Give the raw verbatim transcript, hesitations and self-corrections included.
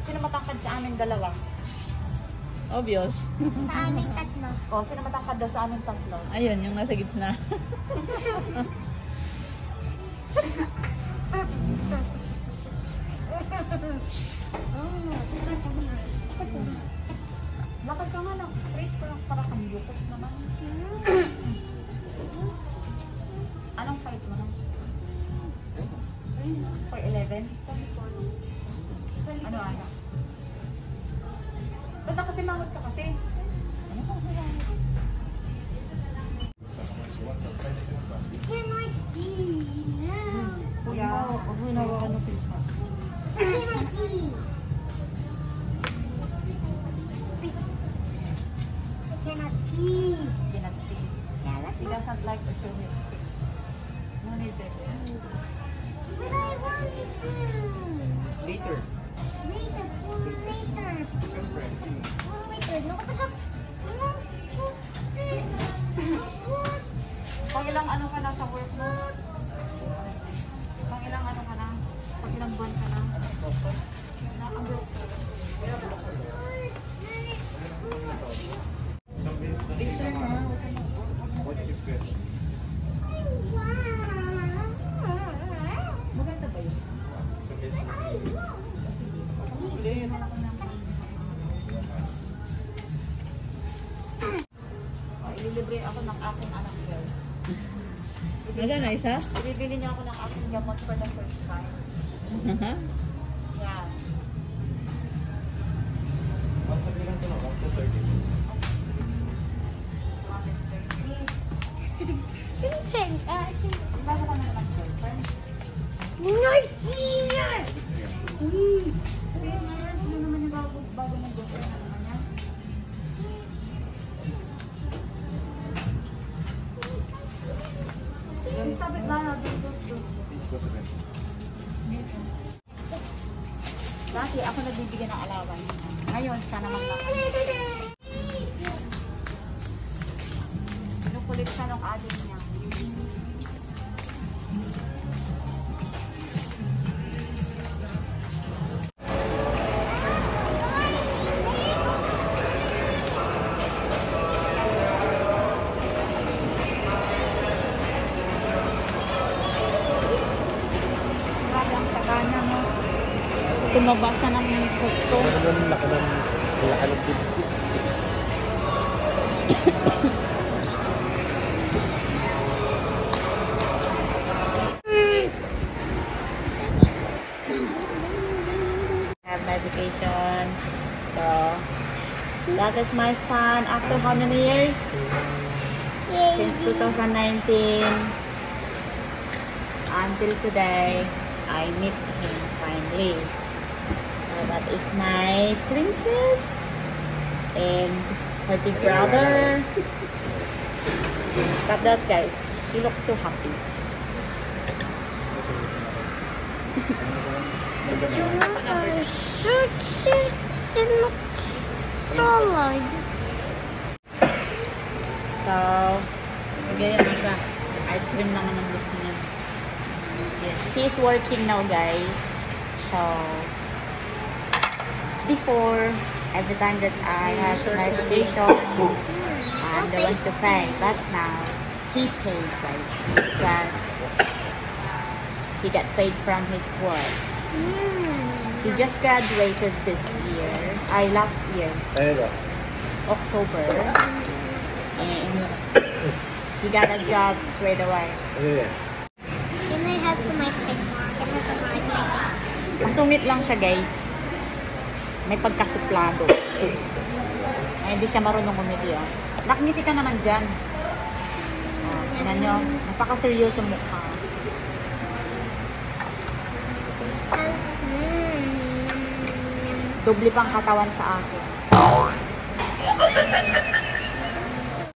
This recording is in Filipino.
Sino matangkad sa amin dalawa? Obvious. Sa amin tatlo. O, sino matangkad daw sa amin tatlo? Ayun, yung nasa gitna. Lakad ka nga lang. Straight ko lang para kang lukos naman. Anong fight mo lang? For eleven? Ano, ano? Ba't na kasi mangot ka kasi? Ano ka kasi mangot? Can I see now? Kuya, huwag mo hinawakan ng face mask. Can I see? I cannot see. Cannot see. Yeah, let's He doesn't like to show his face. No need it. But I wanted to. Later. Later, full later. Full later. No, what the heck? No, full What? Pang ilang ano ka na sa work mo? Pang ilang ano ka na? Pang ilang buwan ka na? Nakabroke ka. Later na. forty-six pesos. Maganda ba yun? Oh, ililibre ako ng aking anak girls. Magana isa? Bibili niya ako ng aking gamot for the first time. Yeah. Ang sabi lang ito lang, up to thirty. Chicken. Uh, Bago ka na naman girlfriend. nice here. Mm. Sabi yung ngayon, ano naman yung bago, bago ng girlfriend? Ano naman yan? Stop it lang. Dati ako nagbibigyan ng alawan. Ngayon, sana maglakas. Kinukulit siya ng adik niya. Grabe ang taga niya, no? Tumaba siya ng gusto. Ano naman laki ng laki ng bibig. Have my vacation. So that is my son after how many years? Since two thousand nineteen until today, I meet him finally. So that is my princess and her big brother. But that guys, she looks so happy. Her shirt, she, she looks solid. So, ganyan lang siya. Ice cream lang naman gusto niya. Yes. He's working now, guys. So, before, every time that I have my vacation, I'm the one to pay. But now, he paid, guys. Because he got paid from his work. He just graduated this year. I last year. Ayun. October. And he got a job straight away. Ayun. Can I have some ice cream? Can I have some ice cream? Masungit lang siya, guys. May pagkasuplado. Ay, hindi siya marunong umiti, ah. Nakngiti ka naman dyan. Oh, tingnan nyo. Napaka-seryoso mukha. Doble pang katawan sa akin.